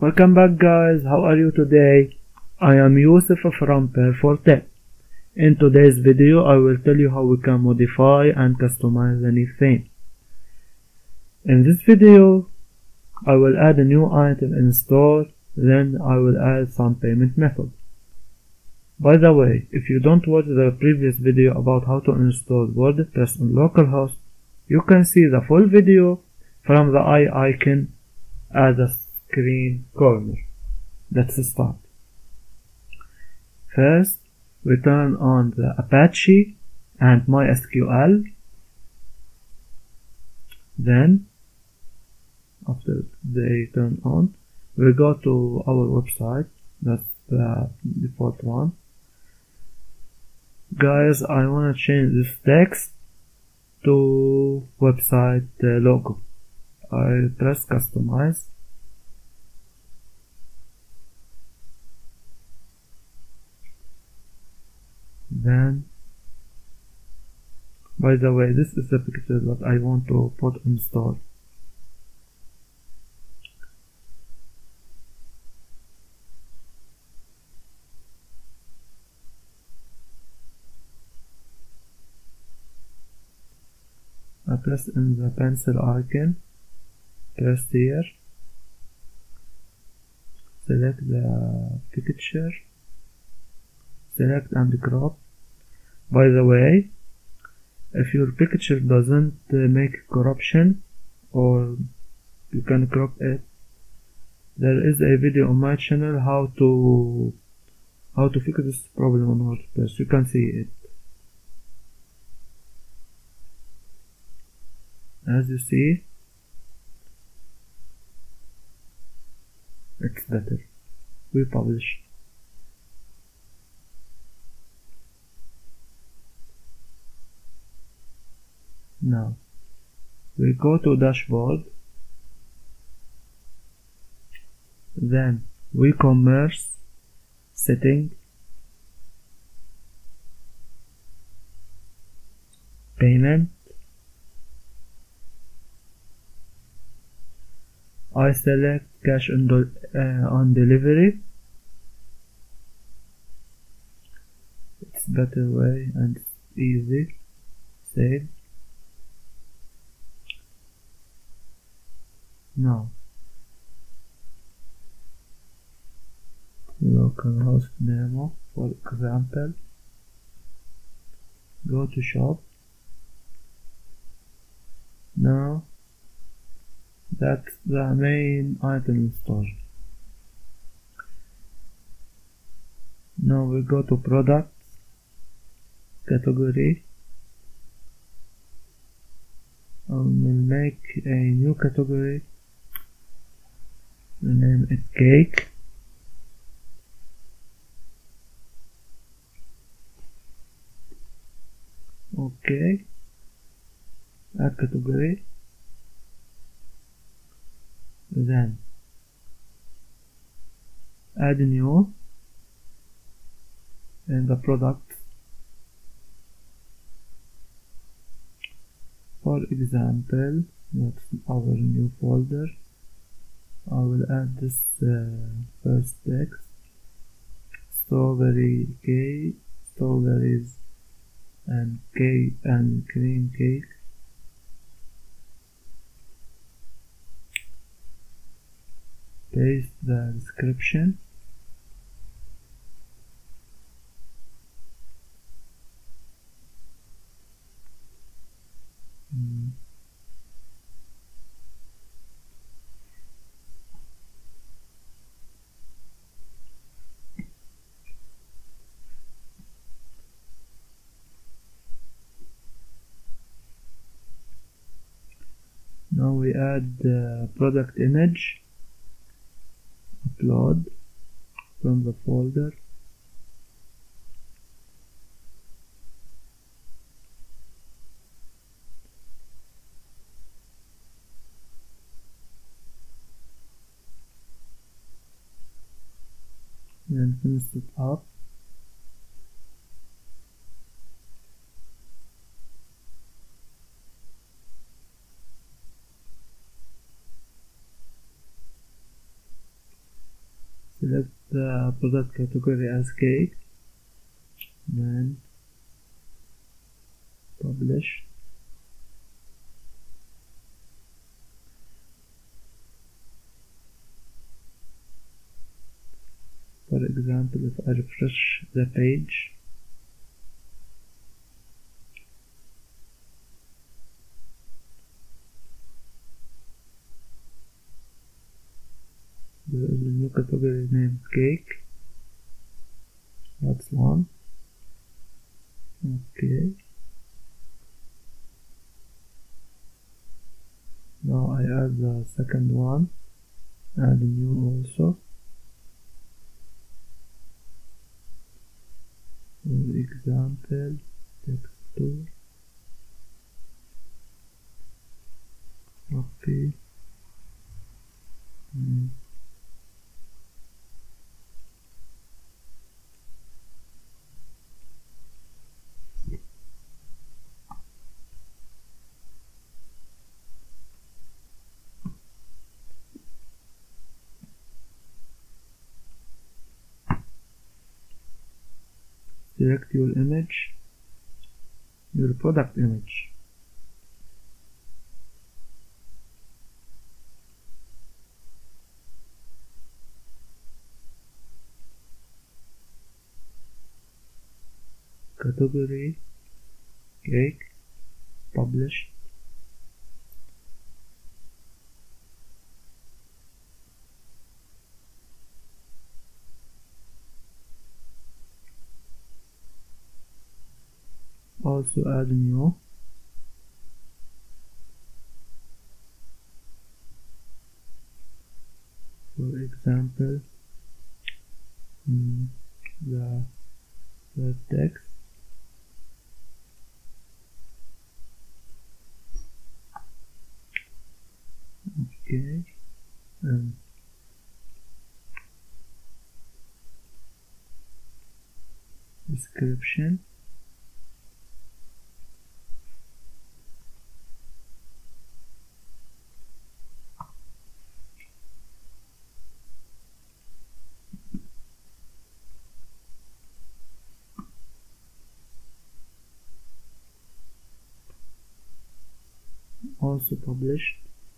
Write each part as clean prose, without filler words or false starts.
Welcome back guys, how are you today? I am Yusuf from Perfortech. In today's video I will tell you how we can modify and customize any theme. In this video I will add a new item in store, then I will add some payment method. By the way, if you don't watch the previous video about how to install WordPress on localhost, you can see the full video from the eye icon at the screen corner. Let's start. First, we turn on the Apache and MySQL. Then, after they turn on, we go to our website. That's the default one. Guys, I wanna change this text to website logo. I press customize. Then, by the way, this is the picture that I want to put in store. I press in the pencil icon, press here, select the picture, select and crop. By the way, if your picture doesn't make corruption or you can crop it, there is a video on my channel how to fix this problem on WordPress. You can see it. As you see, it's better. We publish. Now, we go to dashboard, then WooCommerce, setting, payment. I select cash on delivery. It's better way and easy. Save. Now, localhost demo, for example. Go to shop. Now, that's the main item in store. Now we go to products, category. I will make a new category. Name it cake. Okay. Add category. Then add new in the product. For example, that's our new folder. I will add this first text. Strawberry cake, strawberries and cake and cream cake. Paste the description. Now we add the product image, upload from the folder. And finish it up. select the product category as cake, then publish. For example, if I refresh the page, there is a new category named cake. That's one. Okay. Now I add the second one, add a new also. For example, text tool. Okay. Select your image, your product image. Category, cake, publish. Also add new. For example, the text. Okay, description. Also published.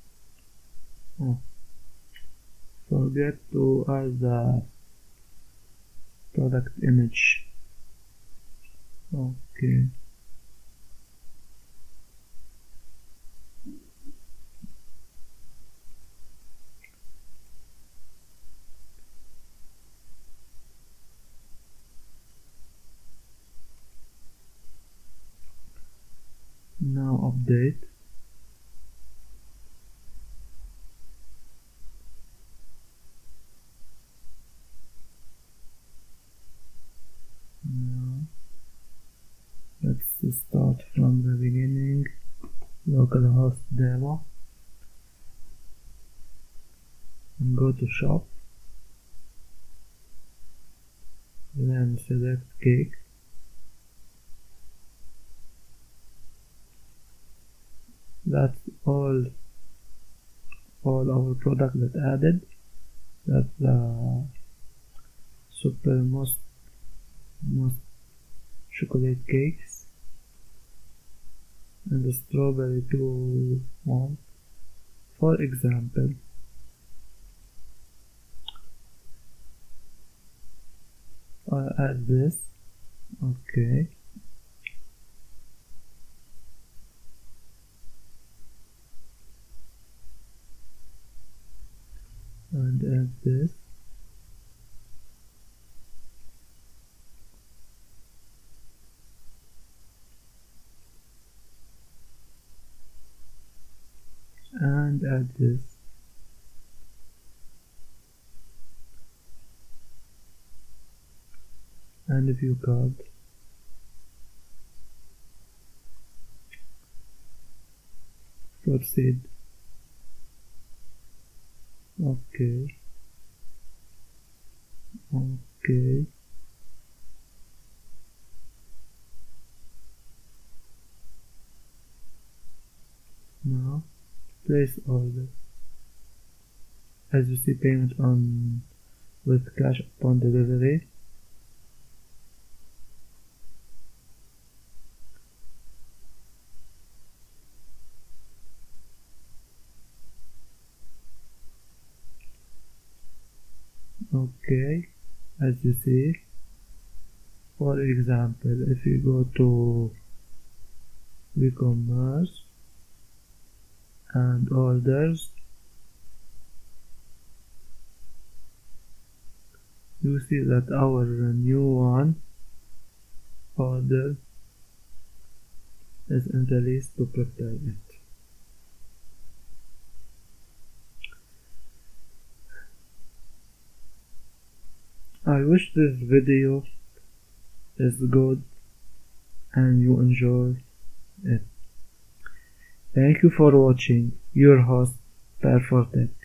Forget to add the product image. Okay. Now update. Now let's start from the beginning. Localhost demo, and go to shop, then select cake. That's all our product that added. That's the super most chocolate cakes and the strawberry 2-1. For example, I add this. Okay. And add this. And add this. And a view card. Proceed. Okay. Okay. Now place order. As you see, payment on with cash upon delivery. Okay, as you see, for example, if you go to e-commerce and orders, you see that our new one order is in the list to prepare it. I wish this video is good and you enjoy it. Thank you for watching. Your host, Per4Tech.